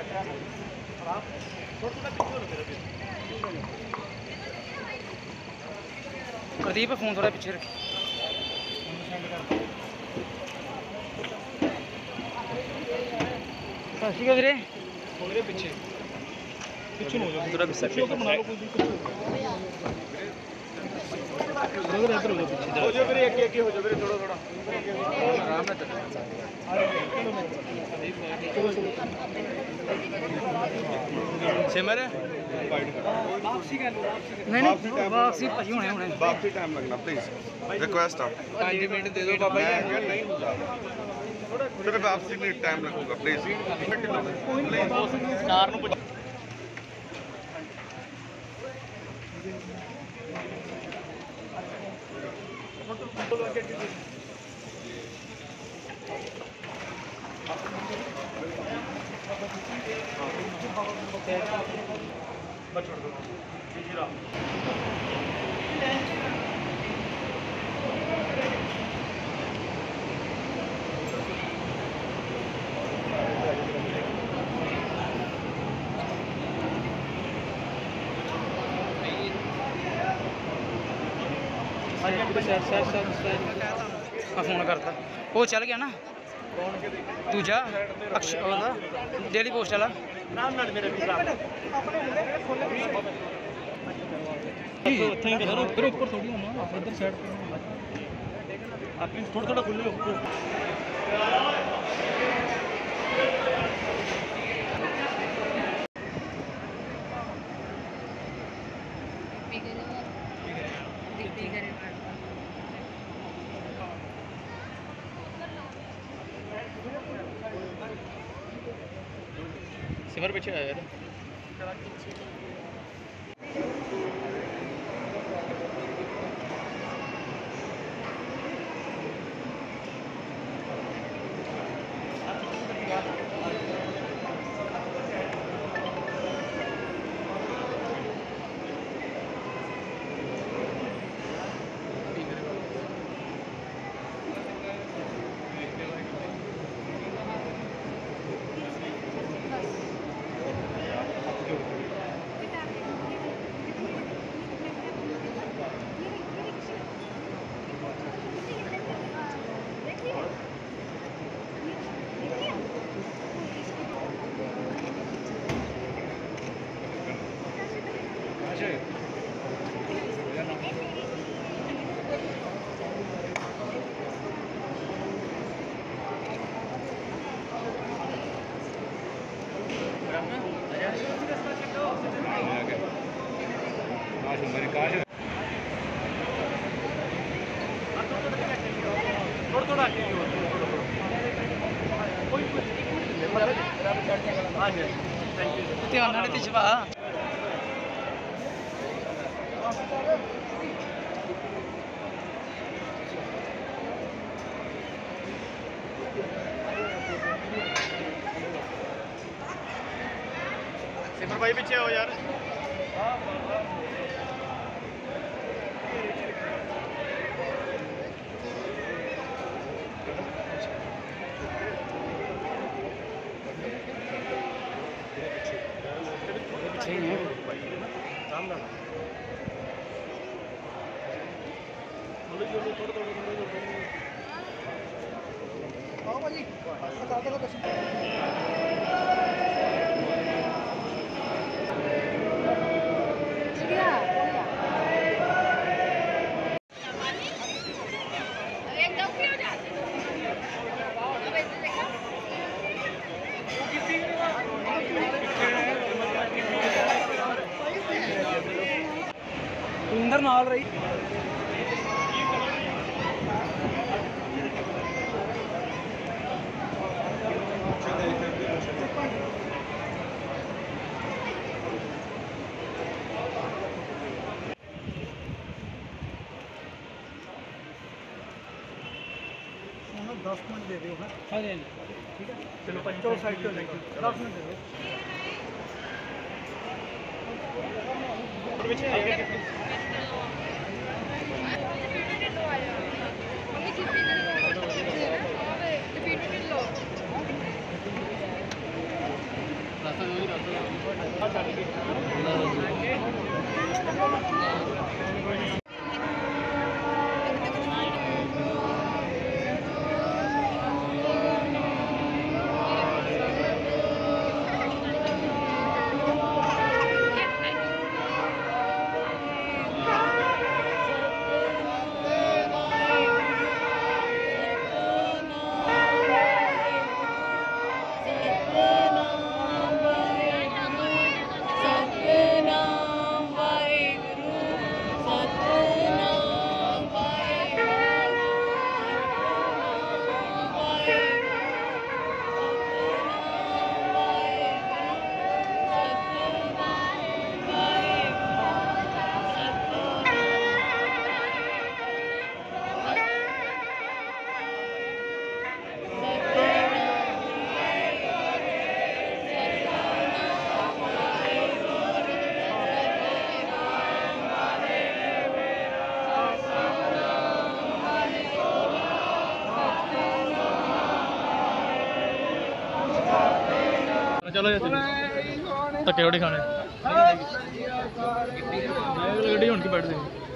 Pradeep phone थोड़ा पीछे रख। सत श्री अकाल वीरे। पिछे पिछू हो जाओ थोड़ा गुस्सा तो बना लो कोई दिक्कत नहीं इधर हो जाओ पीछे हो जाओ फिर एक हो जाओ फिर थोड़ा थोड़ा आराम से सिमर नहीं वापसी भाजी होने होने वापसी टाइम लगना प्लीज रिक्वेस्ट आप 5 मिनट दे दो बाबा जी नहीं सिर्फ वापसी में टाइम लगेगा प्लीज कार ਨੂੰ फोन करता वो चल गया ना दूजा अक्षय वाला डेली पोस्ट वाला ऊपर थोड़ी होना इधर साइड पे आप प्लीज थोड़ा थोड़ा खुले हो सिमर पीछे आया यार ध्यान नाल दी छवा सिमर भाई पीछे हो यार इंदर नाल रही दस मिनट दे दो हाँ हाँ जी ठीक है चलो 50 साइड पे 10 मिनट दे दो चलो धक्के रोटी खाने गड्डी होने की बैठ